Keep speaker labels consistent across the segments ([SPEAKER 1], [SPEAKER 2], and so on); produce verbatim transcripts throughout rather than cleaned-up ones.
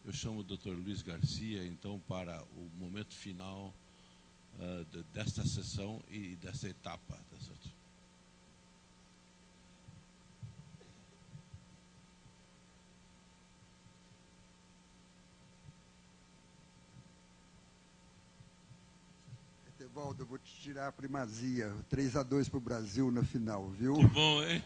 [SPEAKER 1] eu chamo o doutor Luiz Garcia, então, para o momento final uh, de, desta sessão e dessa etapa. Tá certo?
[SPEAKER 2] Etevaldo, eu vou te tirar a primazia. três a dois para o Brasil na final, viu?
[SPEAKER 1] Que bom, hein?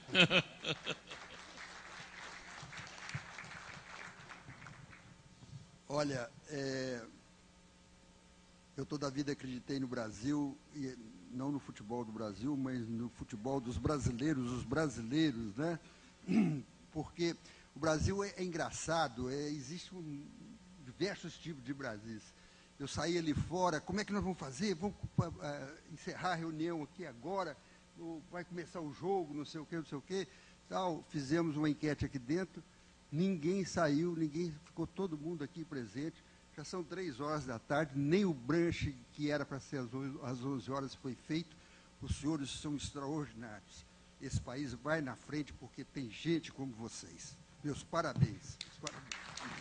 [SPEAKER 2] Olha, é, eu toda a vida acreditei no Brasil, e não no futebol do Brasil, mas no futebol dos brasileiros, os brasileiros, né? Porque o Brasil é, é engraçado, é, existe um, diversos tipos de Brasis. Eu saí ali fora, como é que nós vamos fazer? Vamos uh, encerrar a reunião aqui agora, vai começar o jogo, não sei o quê, não sei o quê. Tal. Fizemos uma enquete aqui dentro, ninguém saiu, ninguém, ficou todo mundo aqui presente. Já são três horas da tarde, nem o brunch que era para ser às onze horas foi feito. Os senhores são extraordinários. Esse país vai na frente porque tem gente como vocês. Meus parabéns. Meus parabéns.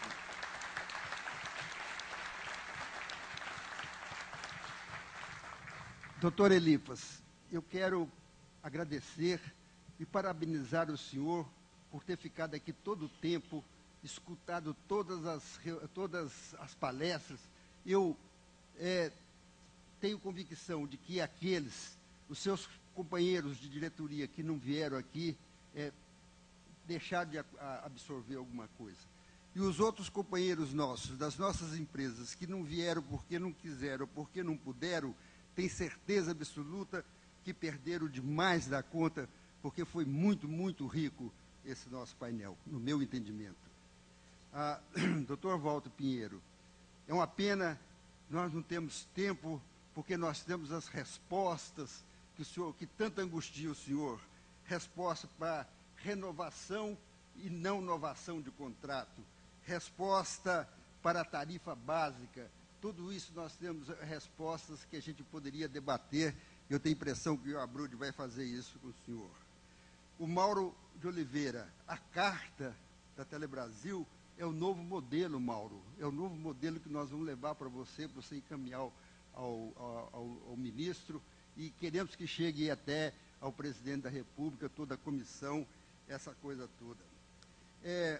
[SPEAKER 2] Doutor Elipas, eu quero agradecer e parabenizar o senhor por ter ficado aqui todo o tempo, escutado todas as, todas as palestras. Eu é, tenho convicção de que aqueles, os seus companheiros de diretoria que não vieram aqui, é, deixaram de a, a absorver alguma coisa. E os outros companheiros nossos, das nossas empresas, que não vieram porque não quiseram, porque não puderam, tem certeza absoluta que perderam demais da conta, porque foi muito, muito rico esse nosso painel, no meu entendimento. Ah, doutor Walter Pinheiro, é uma pena, nós não temos tempo, porque nós temos as respostas que o senhor, que tanto angustia o senhor, resposta para renovação e não novação de contrato, resposta para a tarifa básica. Tudo isso nós temos respostas que a gente poderia debater. Eu tenho a impressão que o Abrude vai fazer isso com o senhor. O Mauro de Oliveira, a carta da Telebrasil é o novo modelo, Mauro. É o novo modelo que nós vamos levar para você, para você encaminhar ao, ao, ao, ao ministro, e queremos que chegue até ao presidente da República, toda a comissão, essa coisa toda. É,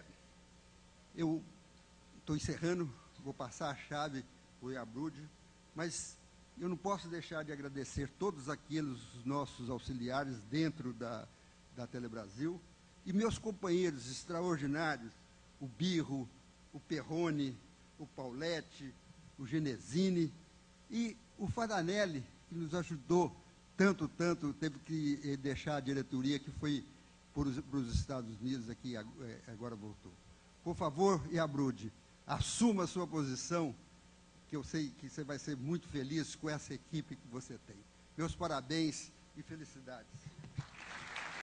[SPEAKER 2] eu estou encerrando, vou passar a chave o Abrude, mas eu não posso deixar de agradecer todos aqueles nossos auxiliares dentro da, da Telebrasil e meus companheiros extraordinários, o Birro, o Perrone, o Paulette, o Genesini e o Fadanelli, que nos ajudou tanto, tanto, teve que deixar a diretoria que foi para os Estados Unidos, aqui agora voltou. Por favor, Abrude, assuma a sua posição, que eu sei que você vai ser muito feliz com essa equipe que você tem. Meus parabéns e felicidades.